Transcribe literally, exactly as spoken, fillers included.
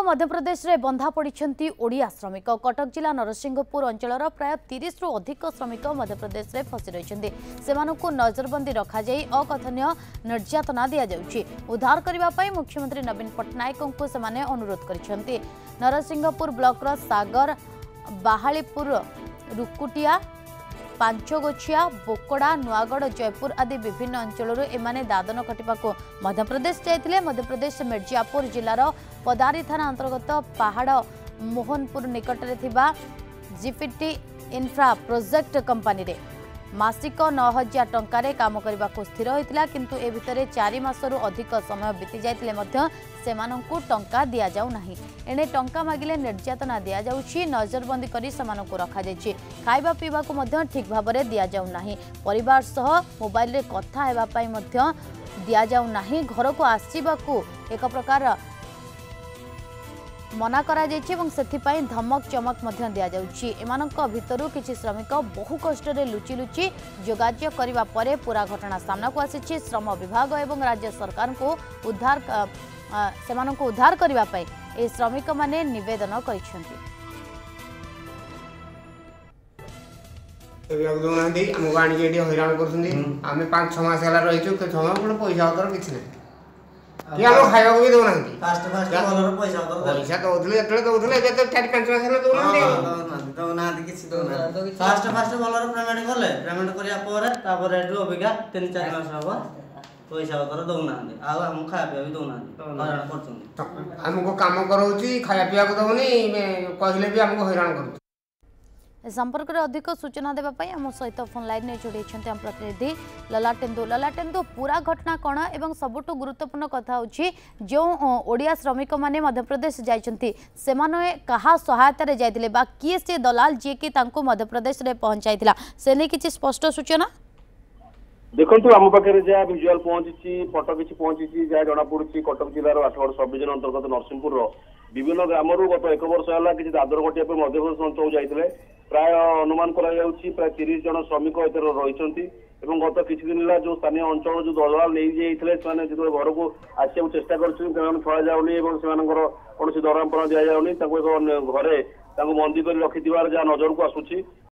मध्यप्रदेश में बंधा पड़ती ओडिया श्रमिक कटक जिला नरसिंहपुर अंचल प्राय तीस रु अधिक श्रमिक मध्यप्रदेश में फसी रही से नजरबंदी रखा अकथनीय निर्यातना दि जाउछि। उद्धार करने मुख्यमंत्री नवीन पट्टनायक को सेमाने अनुरोध कर नरसिंहपुर ब्लॉक सागर बाहालीपुर रुकुटिया पांचगोछिया बोकड़ा नुआगढ़ जयपुर आदि विभिन्न अंचल एमाने दादन खटिबा को मध्यप्रदेश जाइथिले। मध्यप्रदेश मिर्जापुर जिलार पदारी थाना अंतर्गत पहाड़ मोहनपुर निकट में थिबा जीपीटी इन्फ्रा प्रोजेक्ट कंपनी रे मासिक नौ हजार टंकार काम करने को स्थिर होता किंतु ए भितर चार मासरू अधिक समय बीती जाइतिले मध्य सेमानंकु टंका दिया जाउ नाही। एने टंका मागिले निर्यातना दिया जाउछि। नजरबंदी करी सेमानंकु रखा जाइछि। खाइबा पीबा को मध्य ठीक भाव में दिया जाउ नाही। परिवार सह मोबाइल रे कथा हेबा पई मध्य दिया जाउ नाही। घर को आसीबाकू एक प्रकार मना करा जाइछि एवं सेथिपाई धमक चमक मध्य दिया जाउछि। एमानंक भितरु किछि श्रमिक बहु कष्ट रे लुचि लुचि जोगाजोग करिबा परे पूरा घटना सामना को आसिछि। श्रम विभाग एवं राज्य सरकार को उद्धार सेमानंको उद्धार करिबा पई ए श्रमिक माने निवेदन करिसेंति। आम गाड़ी हैरान कर आम पांच छह मास रही पैसा उतर किसी ना कि आम खाया भी दौना पैसा दौले दौले तो चार पांच मास दौना फास्ट फास्ट भल पेमेंट कले पेमेंट करापर अबिका तीन चार मास हम पैसा पतर दौना आम खाया भी दौना आमको कम कराऊँ खाया पीवा को दौनी कहले भी आमको हैरान कर संपर्क में अधिक सूचना देवाई आम सहित फोन लाइन में जोड़ी आम प्रतिनिधि ललाटेन्दु। ललाटेन्दु पूरा घटना कौन एवं सबुठ गुरुत्वपूर्ण कथा होची जो ओडिया श्रमिक माने मध्यप्रदेश जाइछंती सेमाने कहा सहायता रे जाइतिले बा किए से दलाल जे कि तांको मध्यप्रदेश रे पहुंचाइतिला से ने किछि स्पष्ट सूचना देखंतु आम पाखे जहाँ भिजुआल पहुंची फटो किसी पहुंची जहाँ जना पड़ी कटक जिलार आठगढ़ सब डिविजन अंतर्गत नरसिंहपुर विभिन्न ग्राम गत एक वर्ष है किसी दादर घटिया मध्यप्रदेश अंचल जाते प्राय अनुमान प्राय तीस जन श्रमिक रही गत किसी दिन है जो स्थानीय अंचल जो दलाल नहीं जाते जो घर को आसा चेष्टा कर छड़ा जाऊनी कौन दरमापण दि जाऊनी घरे बंदी कर रखि जहाँ नजर को आसूची।